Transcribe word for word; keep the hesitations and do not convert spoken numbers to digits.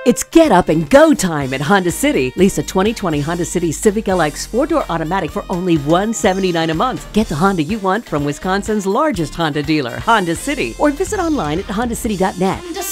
It's get up and go time at Honda City. Lease a twenty twenty Honda City Civic L X four-door automatic for only one hundred seventy-nine dollars a month. Get the Honda you want from Wisconsin's largest Honda dealer, Honda City, or visit online at honda city dot net.